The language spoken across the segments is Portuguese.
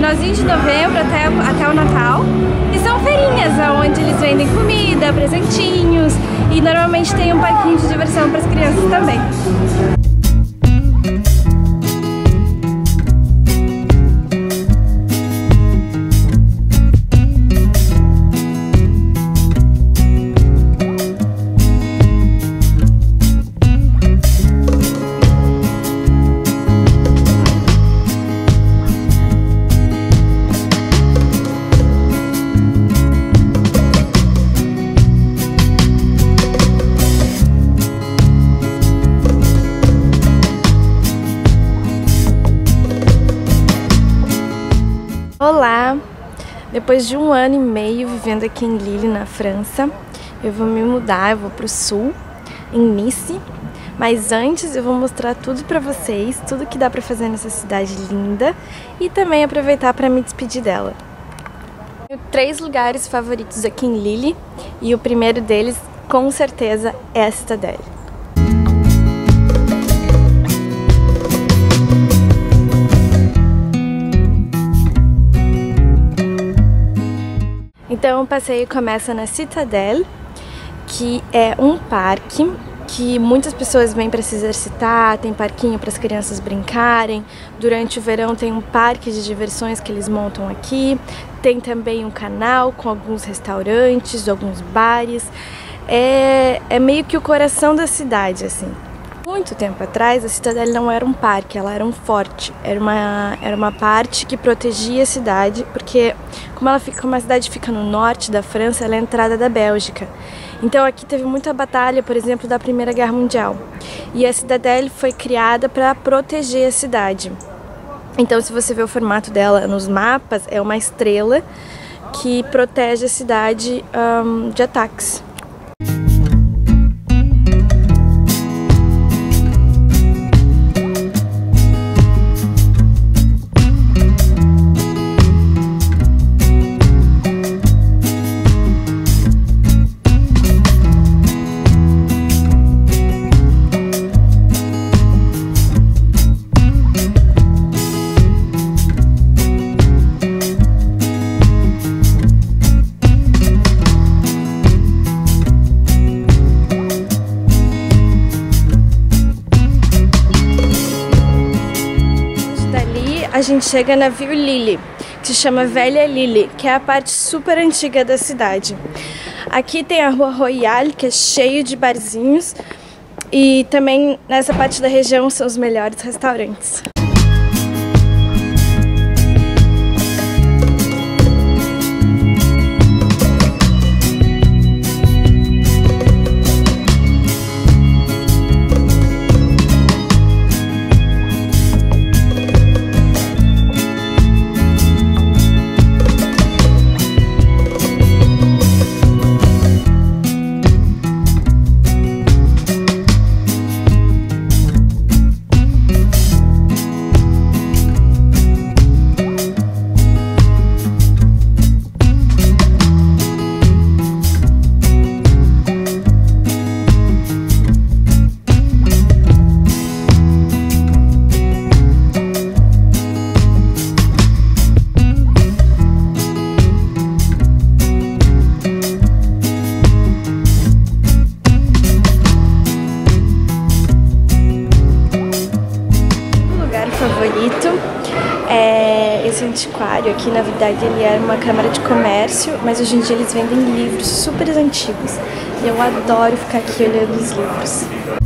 finalzinho de novembro até o Natal. E são feirinhas onde eles vendem comida, presentinhos e normalmente tem um parquinho de diversão para as crianças também. Olá! Depois de 1 ano e meio vivendo aqui em Lille, na França, eu vou me mudar, eu vou pro sul, em Nice. Mas antes eu vou mostrar tudo pra vocês, tudo que dá pra fazer nessa cidade linda e também aproveitar pra me despedir dela. Tenho 3 lugares favoritos aqui em Lille e o primeiro deles, com certeza, é a Citadelle. Então o passeio começa na Citadelle, que é um parque que muitas pessoas vêm para se exercitar, tem parquinho para as crianças brincarem. Durante o verão tem um parque de diversões que eles montam aqui, tem também um canal com alguns restaurantes, alguns bares. É meio que o coração da cidade, assim. Muito tempo atrás, a Citadelle não era um parque, ela era um forte. Era uma parte que protegia a cidade, porque como a cidade fica no norte da França, ela é a entrada da Bélgica. Então aqui teve muita batalha, por exemplo, da Primeira Guerra Mundial. E a Citadelle foi criada para proteger a cidade. Então, se você vê o formato dela nos mapas, é uma estrela que protege a cidade de ataques. A gente chega na Vieux Lille, que se chama Velha Lille, que é a parte super antiga da cidade. Aqui tem a Rua Royale, que é cheio de barzinhos, e também nessa parte da região são os melhores restaurantes. Esse antiquário aqui, na verdade, ele era uma câmara de comércio, mas hoje em dia eles vendem livros super antigos. E eu adoro ficar aqui olhando os livros.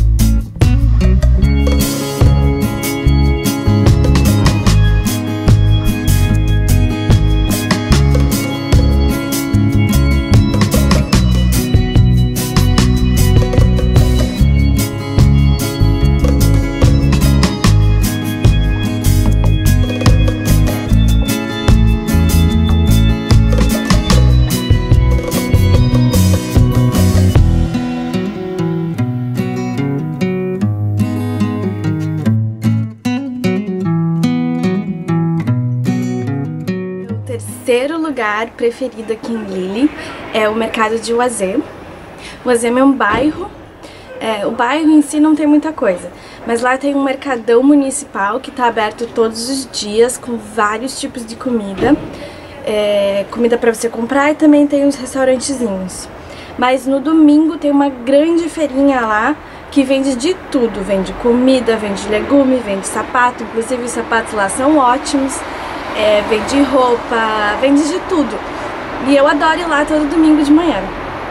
Terceiro lugar preferido aqui em Lille é o mercado de Oisem. Oisem é um bairro, o bairro em si não tem muita coisa, Mas lá tem um mercadão municipal que tá aberto todos os dias com vários tipos de comida. Comida para você comprar, e também tem uns restaurantezinhos. Mas no domingo tem uma grande feirinha lá que vende de tudo, vende comida, vende legume, vende sapato, inclusive os sapatos lá são ótimos, vende roupa, vende de tudo. E eu adoro ir lá todo domingo de manhã.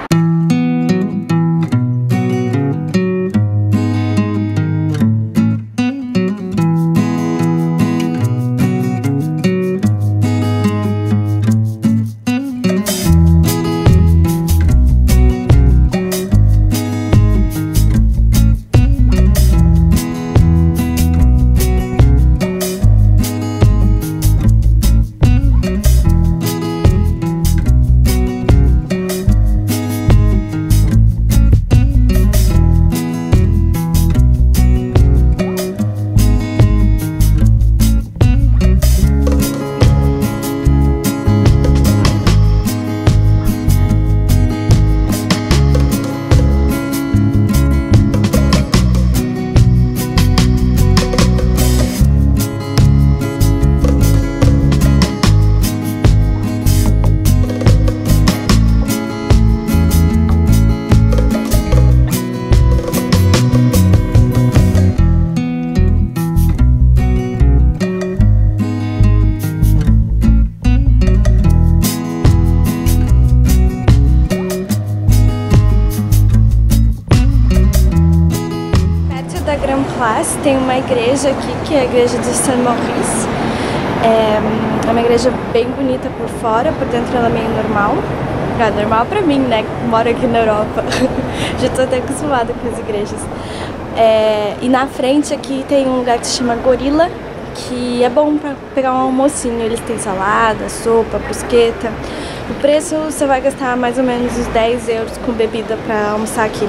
Tem uma igreja aqui, que é a igreja de Saint-Maurice. É uma igreja bem bonita por fora, por dentro ela é meio normal. Normal pra mim, né, que moro aqui na Europa. Já tô até acostumada com as igrejas. E na frente aqui tem um lugar que se chama Gorilla, que é bom pra pegar um almocinho. Eles têm salada, sopa, brusqueta. O preço você vai gastar mais ou menos uns 10 euros com bebida pra almoçar aqui.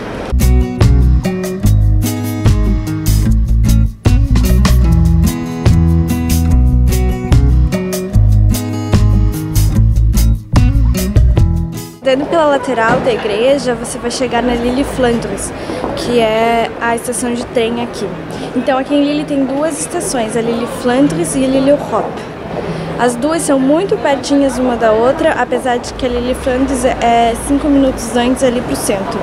Andando pela lateral da igreja, você vai chegar na Lille Flandres, que é a estação de trem aqui. Então aqui em Lille tem duas estações, a Lille Flandres e a Lille Europe. As duas são muito pertinhas uma da outra, apesar de que a Lille Flandres é 5 minutos antes ali pro centro.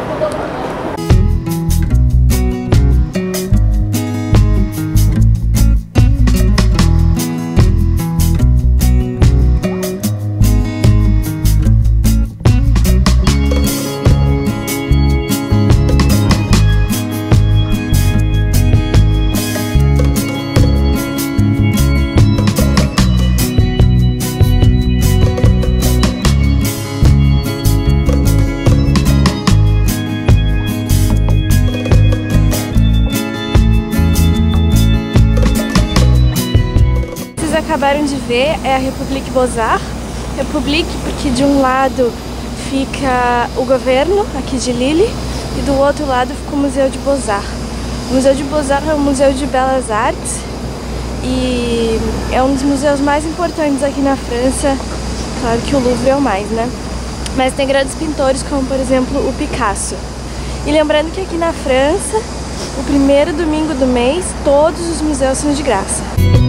Acabaram de ver é a République Beaux-Arts. République porque de um lado fica o governo aqui de Lille e do outro lado fica o Museu de Beaux-Arts. O Museu de Beaux-Arts é um museu de belas artes e é um dos museus mais importantes aqui na França. Claro que o Louvre é o mais, né? Mas tem grandes pintores como, por exemplo, o Picasso. E lembrando que aqui na França, o primeiro domingo do mês, todos os museus são de graça.